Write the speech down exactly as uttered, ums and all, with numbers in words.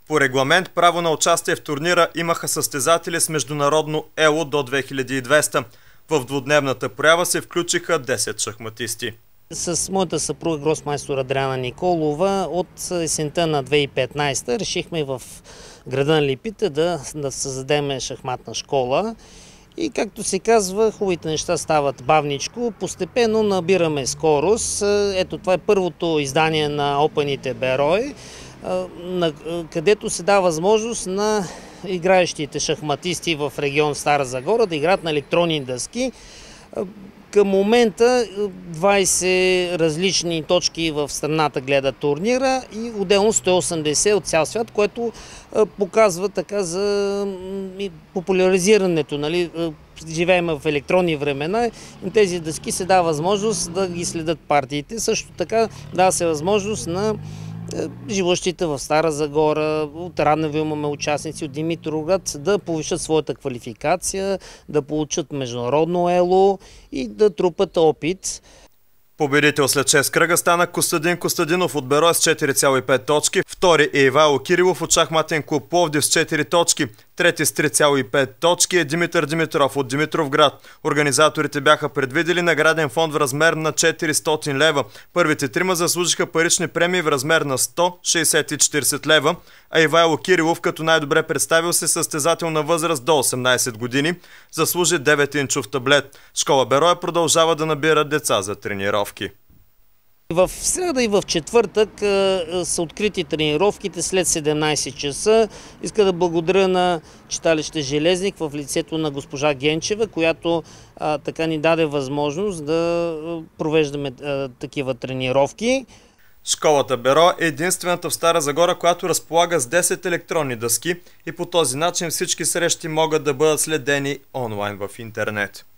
По регламент право на участие в турнира имаха състезатели с международно ело до две хиляди и двеста. В двудневната проява се включиха десет шахматисти. С моята съпруга гросмайстор Адриана Николова от есента на две хиляди и петнадесета решихме в града на Липите да, да създадем шахматна школа. И както се казва, хубавите неща стават бавничко, постепенно набираме скорост. Ето това е първото издание на Опените Берой, където се дава възможност на играещите шахматисти в регион Стара Загора да играят на електронни дъски. Към момента двадесет различни точки в страната гледат турнира и отделно сто и осемдесет от цял свят, което показва така за популяризирането. Нали? Живеем в електронни времена и тези дъски се дава възможност да ги следят партиите. Също така дава се възможност на живущите в Стара Загора, от Раднево имаме участници от Димитровград, да повишат своята квалификация, да получат международно ело и да трупат опит. Победител след шест кръга стана Костадин Костадинов от Берой с четири цяло и пет точки, втори е Ивайло Кирилов от шахматен клуб Пловдив с четири точки, трети с три цяло и пет точки е Димитър Димитров от Димитровград. Организаторите бяха предвидели награден фонд в размер на четиристотин лева. Първите трима заслужиха парични премии в размер на сто, шейсет и четиридесет лева, а Ивайло Кирилов като най-добре представил се състезател на възраст до осемнадесет години заслужи девет инчов таблет. Школа Берой продължава да набира деца за тренировки. В среда и в четвъртък са открити тренировките след седемнадесет часа. Иска да благодаря на читалище Железник в лицето на госпожа Генчева, която а, така ни даде възможност да провеждаме а, такива тренировки. Школата Берой е единствената в Стара Загора, която разполага с десет електронни дъски и по този начин всички срещи могат да бъдат следени онлайн в интернет.